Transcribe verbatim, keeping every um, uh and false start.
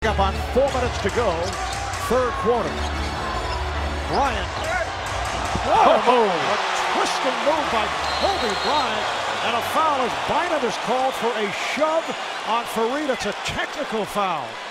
up on four minutes to go, third quarter. Bryant. What a move! A twisting move by Kobe Bryant, and a foul as Bynum is called for a shove on Fareed. It's a technical foul.